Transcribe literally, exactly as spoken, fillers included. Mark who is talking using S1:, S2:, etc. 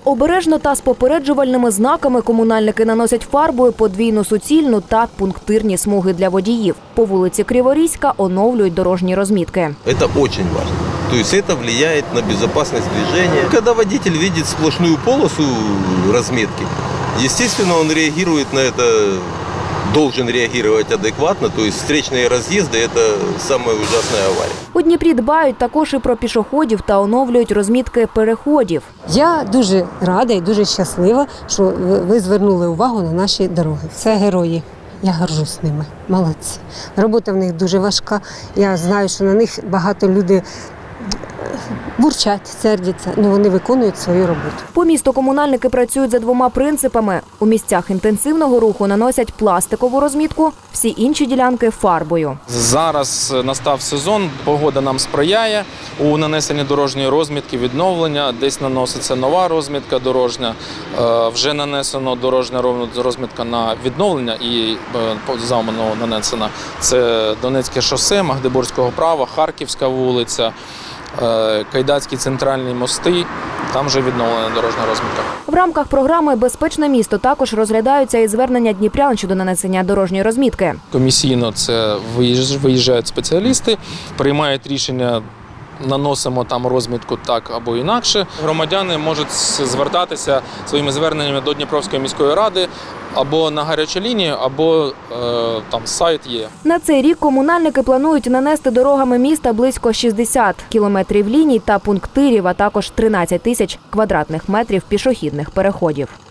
S1: Обережно та з попереджувальними знаками комунальники наносять фарбою подвійну суцільну та пунктирні смуги для водіїв. По вулиці Криворізька оновлюють дорожні розмітки.
S2: Це дуже важливо. То есть это влияет на безопасность движения. Когда водитель видит сплошную полосу разметки, естественно, он реагирует на это, должен реагировать адекватно. То есть встречные разъезды – это самая ужасная авария.
S1: У Дніпрі дбають також і про пішоходів та оновлюють розмітки переходів.
S3: Я дуже рада і дуже щаслива, що ви звернули увагу на наші дороги. Це герої. Я горжусь ними. Молодці. Робота в них дуже важка. Я знаю, що на них багато людей бурчать, сердяться, але вони виконують свою роботу.
S1: По місту комунальники працюють за двома принципами. У місцях інтенсивного руху наносять пластикову розмітку, всі інші ділянки – фарбою.
S4: Зараз настав сезон, погода нам сприяє у нанесенні дорожньої розмітки, відновлення. Десь наноситься нова розмітка дорожня, вже нанесено дорожня розмітка на відновлення і замовно нанесена. Це Донецьке шосе, Магдебурзького права, Харківська вулиця, Кайдацькі центральні мости, там вже відновлена дорожня розмітка.
S1: В рамках програми «Безпечне місто» також розглядаються і звернення дніпрян щодо нанесення дорожньої розмітки.
S4: Комісійно це виїжджають спеціалісти, приймають рішення, наносимо там розмітку так або інакше. Громадяни можуть звертатися своїми зверненнями до Дніпровської міської ради або на гарячу лінію, або е, там сайт є.
S1: На цей рік комунальники планують нанести дорогами міста близько шістдесят кілометрів ліній та пунктирів, а також тринадцять тисяч квадратних метрів пішохідних переходів.